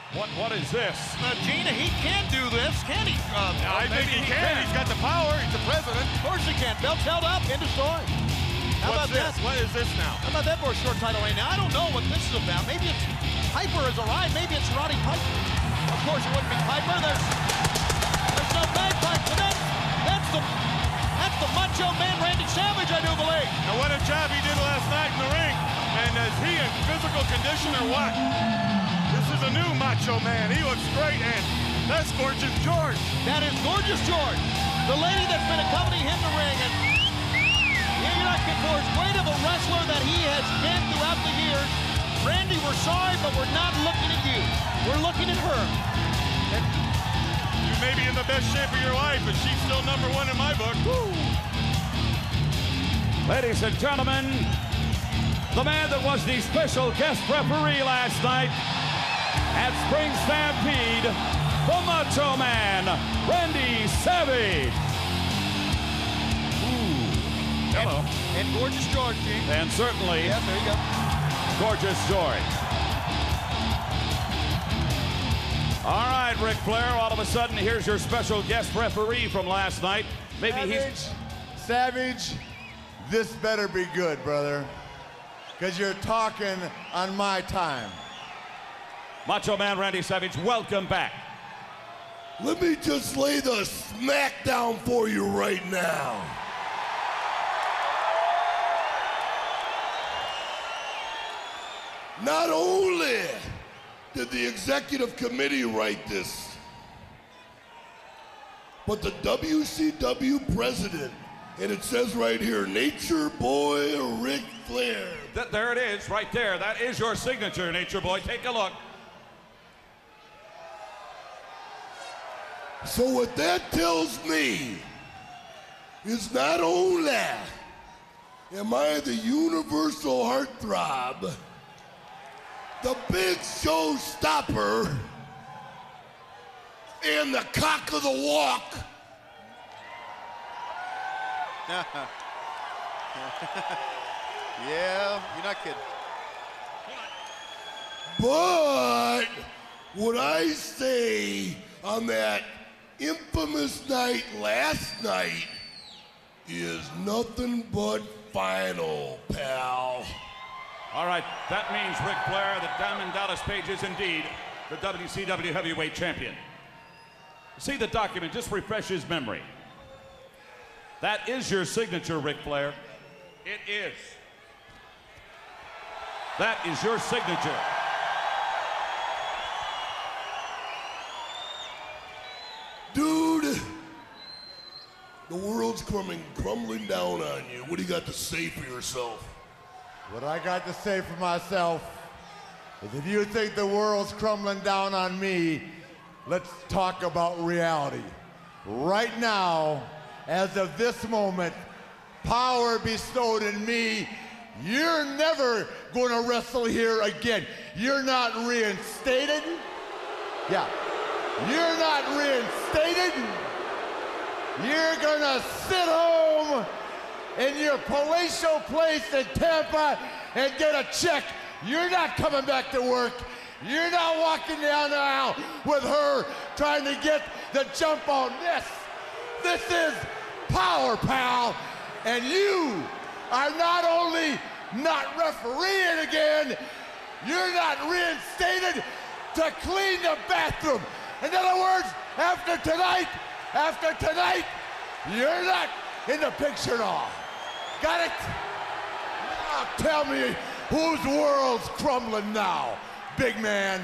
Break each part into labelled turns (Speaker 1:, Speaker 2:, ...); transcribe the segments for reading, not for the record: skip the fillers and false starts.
Speaker 1: What is this?
Speaker 2: Gina, he can do this, can he?
Speaker 1: I think he can. He's got the power. He's the president.
Speaker 2: Of course he can. Belt's held up. End of story. How
Speaker 1: What's
Speaker 2: about
Speaker 1: this?
Speaker 2: that?
Speaker 1: What is this now?
Speaker 2: How about that for a short title reign? Now, I don't know what this is about. Maybe it's Piper has arrived. Maybe it's Roddy Piper. Of course, it wouldn't be Piper. There's no bagpipe. So that's the Macho Man Randy Savage, I do believe.
Speaker 1: Now, what a job he did last night in the ring. And is he in physical condition or what? This is a new Macho Man. He looks great, and that's Gorgeous George.
Speaker 2: That is Gorgeous George, the lady that's been accompanying him in the ring. And you're not kidding, for as great of a wrestler that he has been throughout the years, Randy, we're sorry, but we're not looking at you. We're looking at her.
Speaker 1: And you may be in the best shape of your life, but she's still #1 in my book.
Speaker 2: Woo.
Speaker 3: Ladies and gentlemen, the man that was the special guest referee last night at Spring Stampede, the Macho Man, Randy Savage.
Speaker 1: Hello.
Speaker 2: And Gorgeous George, Gene.
Speaker 3: And certainly,
Speaker 2: Yeah, there you go.
Speaker 3: Gorgeous George. All right, Ric Flair, all of a sudden, here's your special guest referee from last night. Maybe
Speaker 4: Savage, this better be good, brother, because you're talking on my time.
Speaker 3: Macho Man Randy Savage, welcome back.
Speaker 5: Let me just lay the smack down for you right now. Not only did the executive committee write this, but the WCW president, and it says right here, Nature Boy Ric Flair.
Speaker 3: There it is, right there. That is your signature, Nature Boy. Take a look.
Speaker 5: So what that tells me is not only am I the universal heartthrob, the big showstopper, and the cock of the walk.
Speaker 2: Yeah, you're not kidding.
Speaker 5: But what I say on that infamous night last night is nothing but final, pal.
Speaker 3: All right, that means, Ric Flair, that Diamond Dallas Page is indeed the WCW Heavyweight Champion. See the document, just refresh his memory. That is your signature, Ric Flair. It is. That is your signature.
Speaker 5: Dude, the world's crumbling down on you. What do you got to say for yourself?
Speaker 4: What I got to say for myself is if you think the world's crumbling down on me, let's talk about reality. Right now, as of this moment, power bestowed in me, you're never going to wrestle here again. You're not reinstated. Yeah. You're not reinstated. You're going to sit home in your palatial place in Tampa and get a check. You're not coming back to work. You're not walking down the aisle with her trying to get the jump on this. This is power, pal. And you are not only not refereeing again, you're not reinstated to clean the bathroom. In other words, after tonight, you're not in the picture at all. Got it? Now tell me whose world's crumbling now, big man.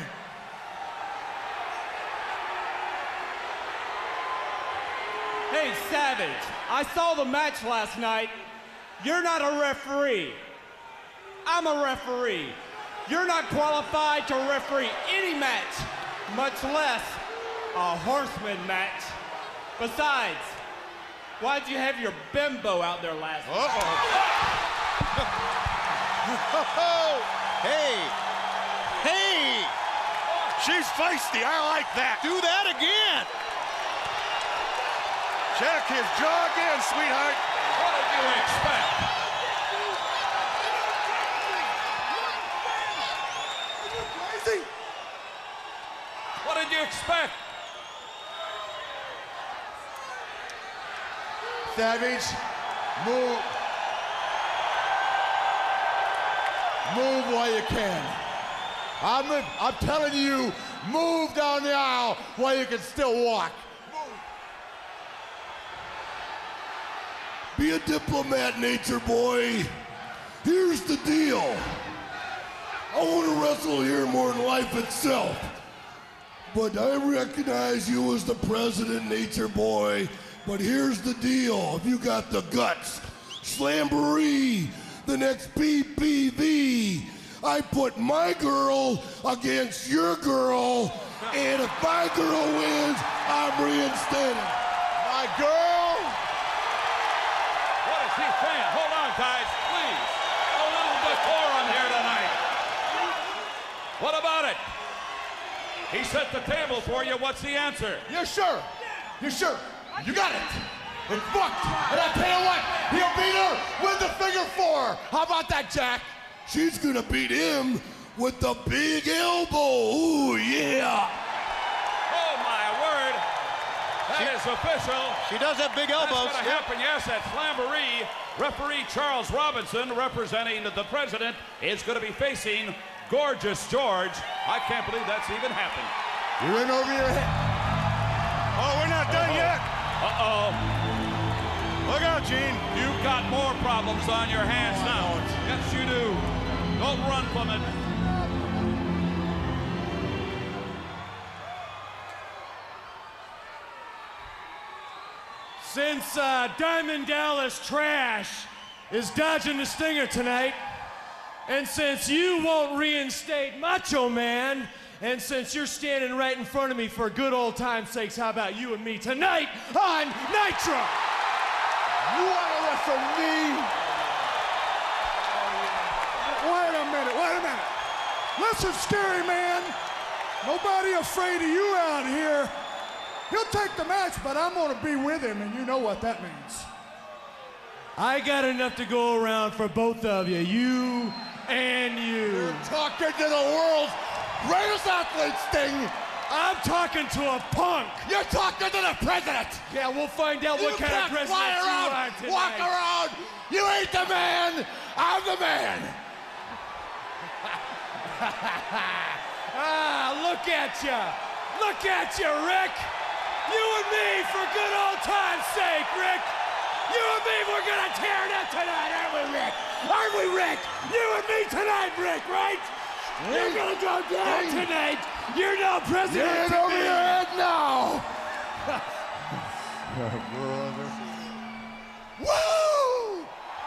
Speaker 6: Hey, Savage, I saw the match last night. You're not a referee. I'm a referee. You're not qualified to referee any match, much less a horseman match. Besides, why'd you have your bimbo out there last night?
Speaker 2: Hey!
Speaker 1: She's feisty. I like that.
Speaker 2: Do that again!
Speaker 1: Check his jaw again, sweetheart.
Speaker 3: What did you expect? What did you expect?
Speaker 4: Savage, move. Move while you can. I'm telling you, move down the aisle while you can still walk.
Speaker 5: Be a diplomat, Nature Boy. Here's the deal. I want to wrestle here more than life itself. But I recognize you as the president, Nature Boy. But here's the deal. If you got the guts, Slamboree, the next PPV, I put my girl against your girl, and if my girl wins, I'm reinstated.
Speaker 4: My girl.
Speaker 3: What is he saying? Hold on, guys, please. A little decorum here tonight. What about it? He set the table for you. What's the answer?
Speaker 4: You're sure? You're sure? You got it. It's booked. And I tell you what, he'll beat her with the figure four. How about that, Jack?
Speaker 5: She's gonna beat him with the big elbow. Ooh, yeah.
Speaker 3: Oh, my word. That is official.
Speaker 2: She does have big elbows.
Speaker 3: That's going to happen, yes, at Slamboree. Referee Charles Robinson, representing the president, is going to be facing Gorgeous George. I can't believe that's even happened.
Speaker 4: You're in over your head.
Speaker 1: Oh, we're not done yet.
Speaker 3: Uh-oh.
Speaker 1: Look out, Gene.
Speaker 3: You've got more problems on your hands now. Yes, you do. Don't run from it.
Speaker 6: Since Diamond Dallas Trash is dodging the stinger tonight, and since you won't reinstate Macho Man, and since you're standing right in front of me for good old time's sakes, how about you and me tonight on Nitro?
Speaker 4: You want to wrestle me?
Speaker 7: Wait a minute. Listen, Scary Man. Nobody afraid of you out here. He'll take the match, but I'm going to be with him, and you know what that means.
Speaker 6: I got enough to go around for both of you, you and you.
Speaker 4: You're talking to the world's greatest athlete, Sting.
Speaker 6: I'm talking to a punk.
Speaker 4: You're talking to the president.
Speaker 6: Yeah, we'll find out what kind of president
Speaker 4: fly
Speaker 6: you
Speaker 4: around,
Speaker 6: are tonight.
Speaker 4: walk around. You ain't the man. I'm the man.
Speaker 6: Look at you. Look at you, Rick. You and me for good old time's sake, Rick. You and me, we're gonna tear it up tonight, aren't we, Rick? Aren't we, Rick? You and me tonight, Rick, right? You're gonna go down tonight. You're now president.
Speaker 4: Get it over your head now.
Speaker 7: Woo!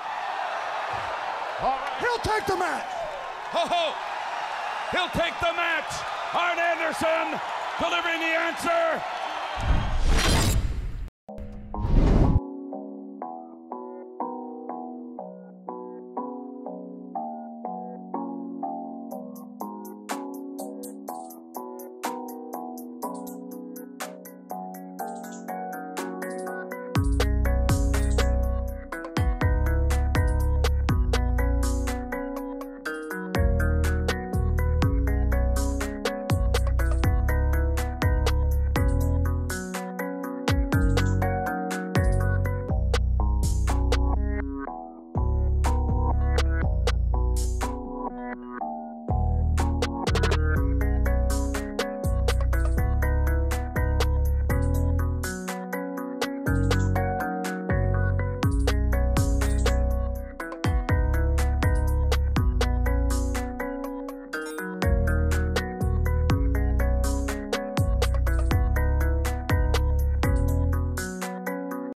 Speaker 7: He'll take the match.
Speaker 3: Ho ho! He'll take the match. Arn Anderson delivering the answer.